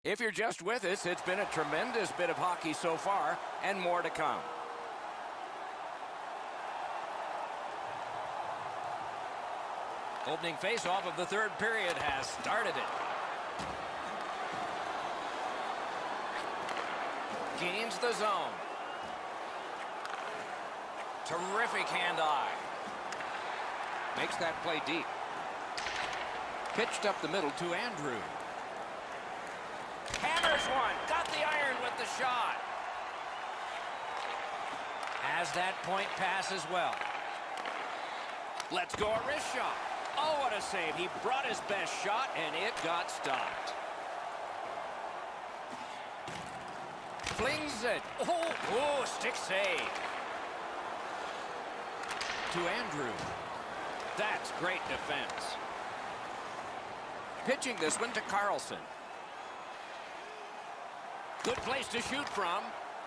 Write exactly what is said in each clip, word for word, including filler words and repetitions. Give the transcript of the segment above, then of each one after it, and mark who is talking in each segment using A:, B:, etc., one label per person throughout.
A: If you're just with us, it's been a tremendous bit of hockey so far, and more to come. Opening face-off of the third period has started it. Gains the zone. Terrific hand-eye. Makes that play deep. Pitched up the middle to Andrew. Hammers one. Got the iron with the shot. Has that point pass as well. Let's go a wrist shot. Oh, what a save. He brought his best shot, and it got stopped. Flings it. Oh, oh, stick save. To Andrew. That's great defense. Pitching this one to Carlson. Good place to shoot from.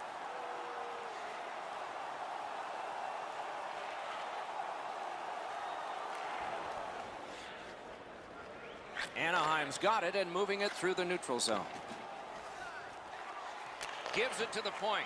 A: Anaheim's got it and moving it through the neutral zone. Gives it to the point.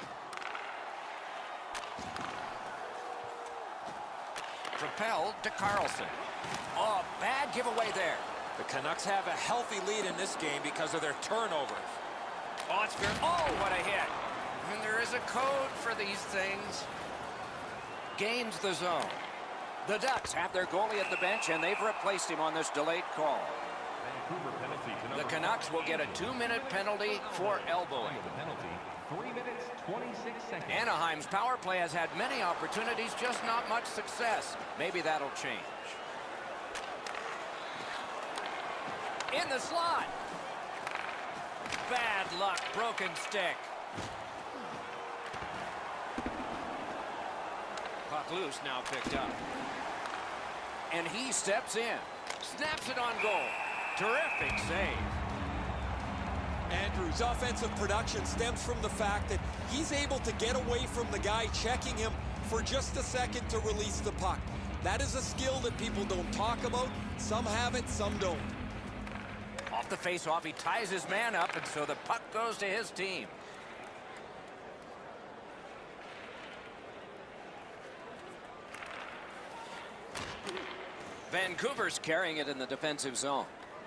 A: Propelled to Carlson. Oh, bad giveaway there.
B: The Canucks have a healthy lead in this game because of their turnovers.
A: Oh, it's fair. Oh, what a hit. And there is a code for these things. Gains the zone. The Ducks have their goalie at the bench, and they've replaced him on this delayed call. The Canucks will get a two-minute penalty for elbowing.
C: three minutes, twenty-six seconds.
A: Anaheim's power play has had many opportunities, just not much success. Maybe that'll change. In the slot. Bad luck, broken stick. Puck loose, now picked up. And he steps in. Snaps it on goal. Terrific save.
D: Andrews' offensive production stems from the fact that he's able to get away from the guy checking him for just a second to release the puck. That is a skill that people don't talk about. Some have it, some don't.
A: Off the face-off, he ties his man up, and so the puck goes to his team. Vancouver's carrying it in the defensive zone.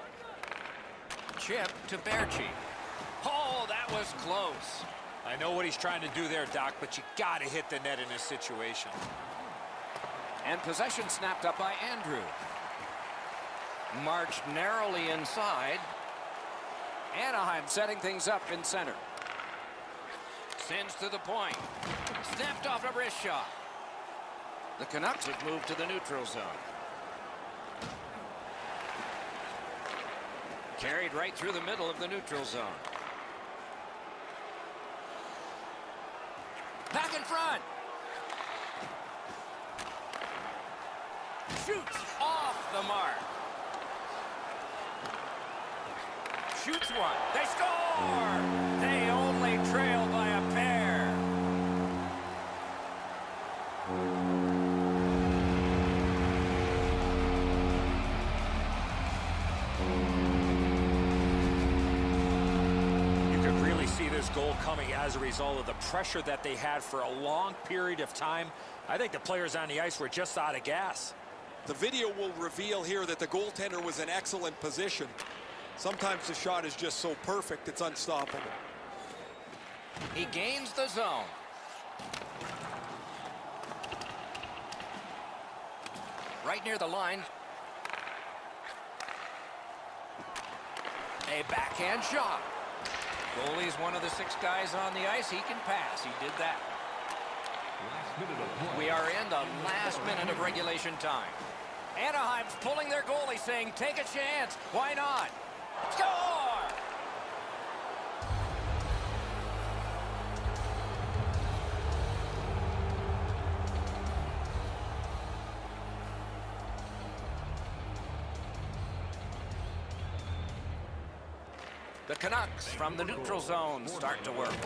A: Chip to Berchi. Oh, that was close.
B: I know what he's trying to do there, Doc, but you got to hit the net in this situation.
A: And possession snapped up by Andrew. Marched narrowly inside. Anaheim setting things up in center. Sends to the point. Snapped off a wrist shot. The Canucks have moved to the neutral zone. Carried right through the middle of the neutral zone. Back in front. Shoots off the mark. Shoots one. They score! They only trail by a pair.
B: See this goal coming as a result of the pressure that they had for a long period of time. I think the players on the ice were just out of gas.
D: The video will reveal here that the goaltender was in excellent position. Sometimes the shot is just so perfect it's unstoppable.
A: He gains the zone. Right near the line. A backhand shot. Goalie's one of the six guys on the ice. He can pass. He did that. We are in the last minute of regulation time. Anaheim's pulling their goalie, saying, take a chance. Why not? Score! The Canucks from the neutral zone start to work.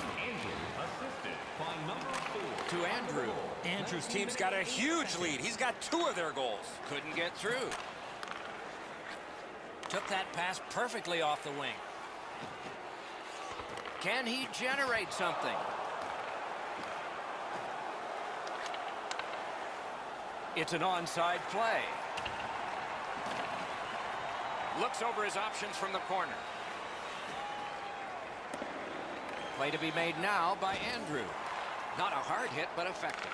A: To Andrew.
B: Andrew's team's got a huge lead. He's got two of their goals.
A: Couldn't get through. Took that pass perfectly off the wing. Can he generate something? It's an onside play. Looks over his options from the corner. Play to be made now by Andrew. Not a hard hit, but effective.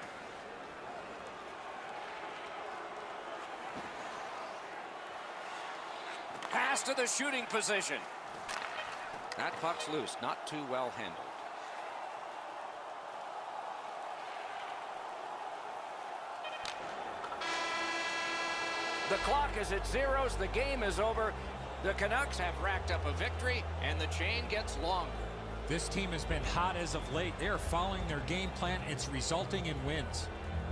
A: Pass to the shooting position. That puck's loose, not too well handled. The clock is at zeros. The game is over. The Canucks have racked up a victory, and the chain gets longer.
B: This team has been hot as of late. They are following their game plan. It's resulting in wins.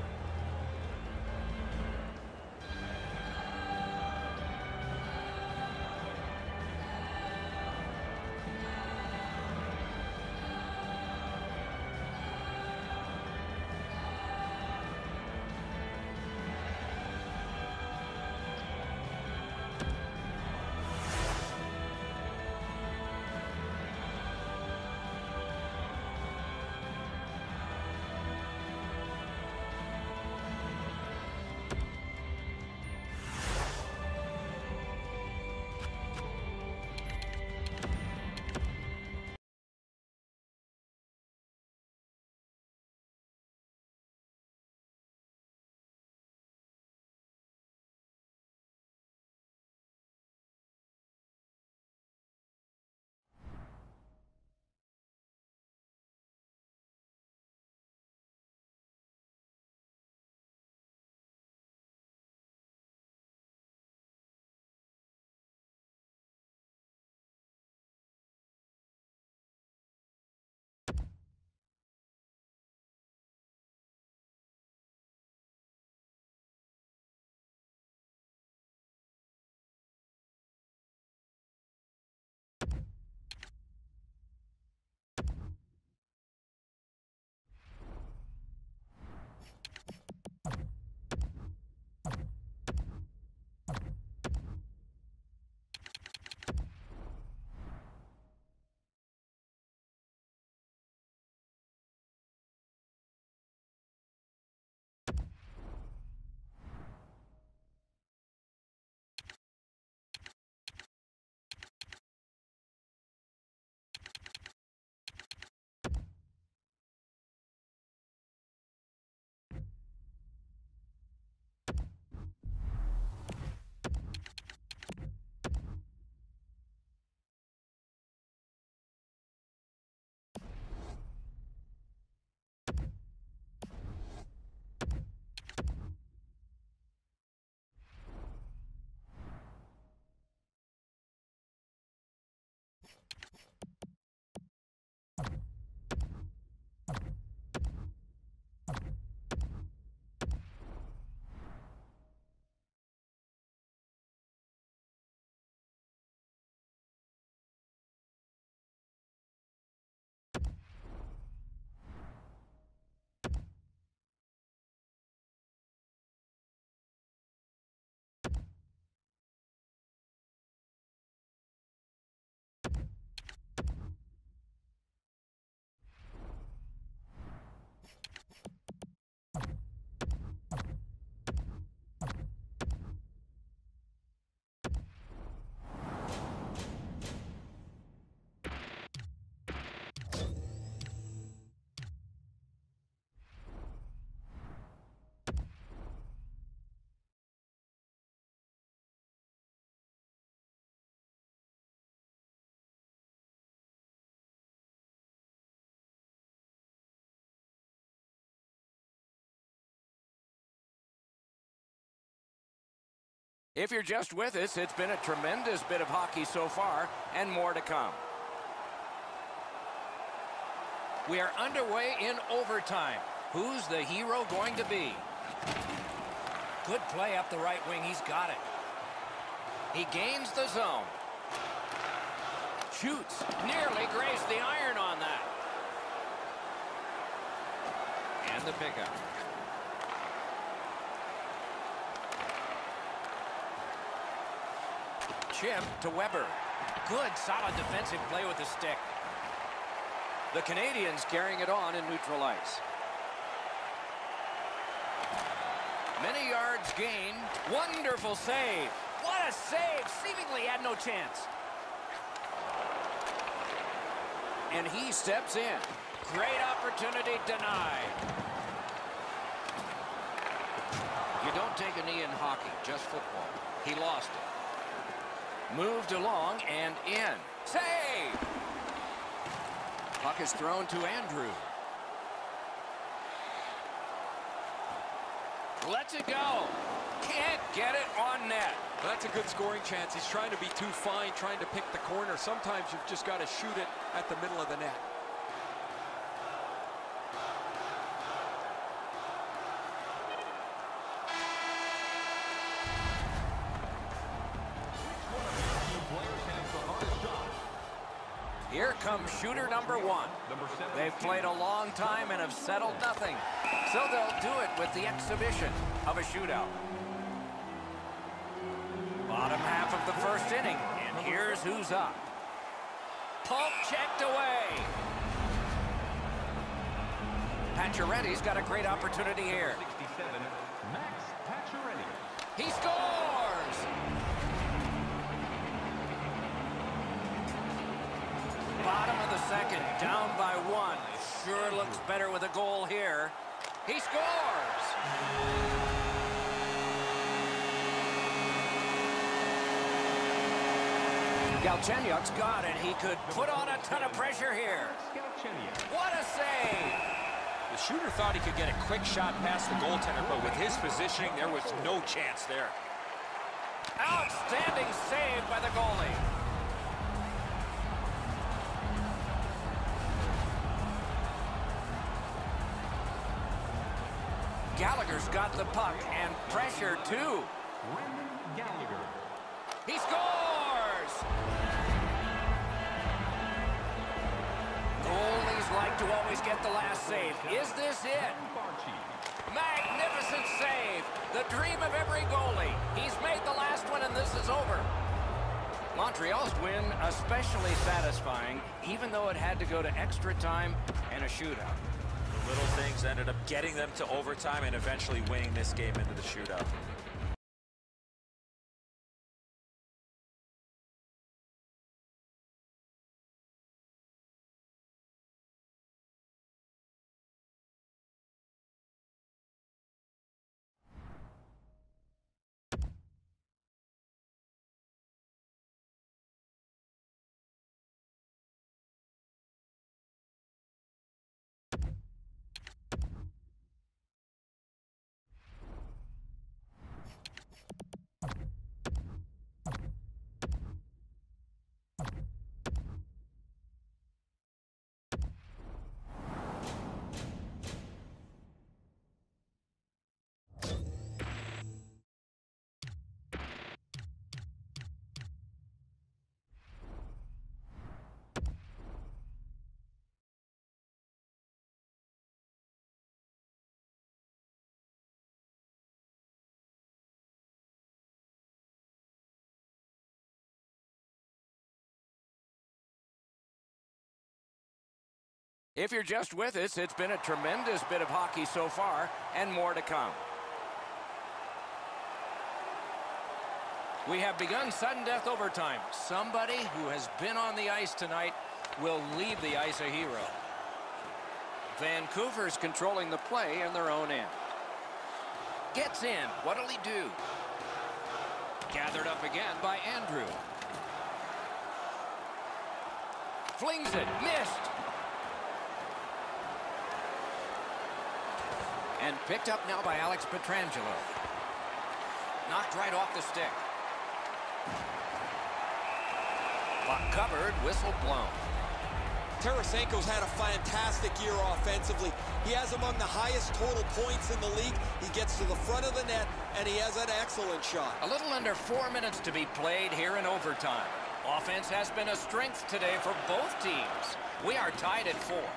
A: If you're just with us, it's been a tremendous bit of hockey so far, and more to come. We are underway in overtime. Who's the hero going to be? Good play up the right wing. He's got it. He gains the zone. Shoots. Nearly grazed the iron on that. And the pickup. Chip to Weber. Good, solid defensive play with the stick. The Canadians carrying it on in neutral ice. Many yards gained. Wonderful save. What a save. Seemingly had no chance. And he steps in. Great opportunity denied. You don't take a knee in hockey, just football. He lost it. Moved along and in. Save! Puck is thrown to Andrew. Lets it go. Can't get it on net.
D: Well, that's a good scoring chance. He's trying to be too fine, trying to pick the corner. Sometimes you've just got to shoot it at the middle of the net.
A: Here comes shooter number one. They've played a long time and have settled nothing. So they'll do it with the exhibition of a shootout. Bottom half of the first inning, and here's who's up. Pulp checked away. Pacioretty's got a great opportunity here.
C: sixty-seven, Max Pacioretty.
A: He scores! Bottom of the second, down by one. Sure looks better with a goal here. He scores! Galchenyuk's got it. He could put on a ton of pressure here. What a save!
B: The shooter thought he could get a quick shot past the goaltender, but with his positioning, there was no chance there.
A: Outstanding save by the goalie. Gallagher's got the puck and pressure too.
C: Brendan Gallagher.
A: He scores! Goalies like to always get the last save. Is this it? Magnificent save. The dream of every goalie. He's made the last one and this is over. Montreal's win especially satisfying, even though it had to go to extra time and a shootout.
B: The little things ended up getting them to overtime and eventually winning this game into the shootout.
A: If you're just with us, it's been a tremendous bit of hockey so far, and more to come. We have begun sudden death overtime. Somebody who has been on the ice tonight will leave the ice a hero. Vancouver's controlling the play in their own end. Gets in. What'll he do? Gathered up again by Andrew. Flings it. Missed. And picked up now by Alex Pietrangelo. Knocked right off the stick. Puck covered, whistle blown.
D: Tarasenko's had a fantastic year offensively. He has among the highest total points in the league. He gets to the front of the net, and he has an excellent shot.
A: A little under four minutes to be played here in overtime. Offense has been a strength today for both teams. We are tied at four.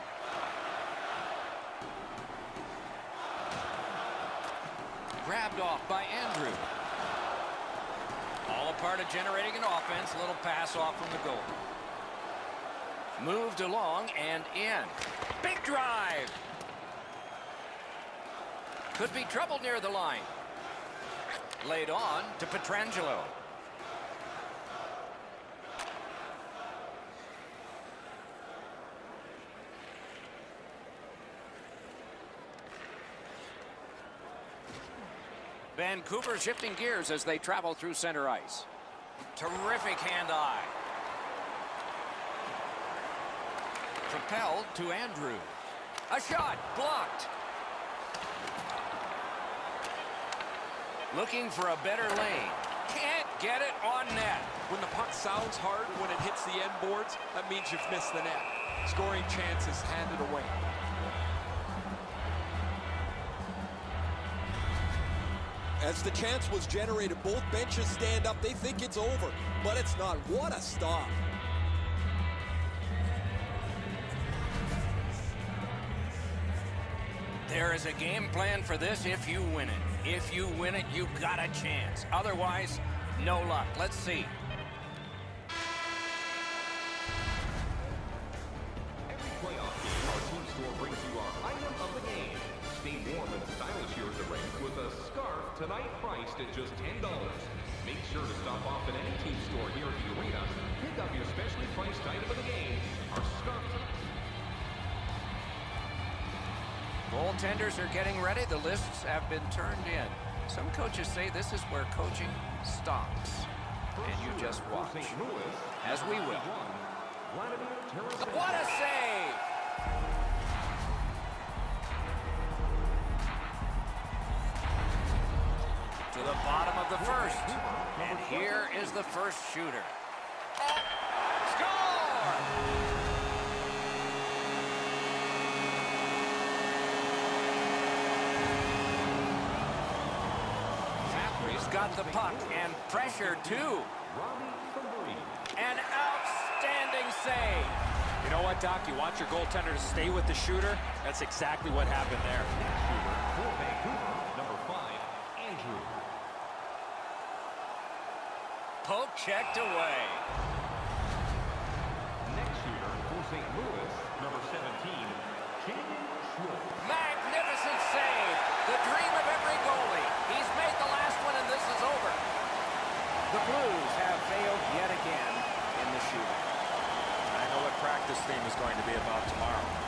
A: Grabbed off by Andrew. All a part of generating an offense. A little pass off from the goal. Moved along and in. Big drive. Could be trouble near the line. Laid on to Pietrangelo. Vancouver shifting gears as they travel through center ice. Terrific hand-eye. Propelled to Andrews. A shot blocked. Looking for a better lane. Can't get it on net.
D: When the puck sounds hard when it hits the end boards, that means you've missed the net. Scoring chances handed away. As the chance was generated, both benches stand up. They think it's over, but it's not. What a stop.
A: There is a game plan for this if you win it. If you win it, you've got a chance. Otherwise, no luck. Let's see.
C: Every playoff game, our team store brings you our item of the game. Stay warm and stylish here at the rink with a scarf tonight priced at just ten dollars. Make sure to stop off at any team store here at the arena. Pick up your specially priced item of the game, our scarf.
A: Goaltenders are getting ready. The lists have been turned in. Some coaches say this is where coaching stops. And you just watch. As we will. What a save! To the bottom of the first. And here is the first shooter. Oh, score! Got the puck and pressure too. An outstanding save.
B: You know what, Doc? You want your goaltender to stay with the shooter? That's exactly what happened there.
C: For Vancouver, number five, Andrew.
A: Poke checked away.
C: Next shooter for Saint Louis, number seventeen, Jaden Schwartz.
A: Magnificent save. The dream of every goalie. He's made the last one, and this is over. The Blues have failed yet again in the shooting.
B: I know what practice theme is going to be about tomorrow.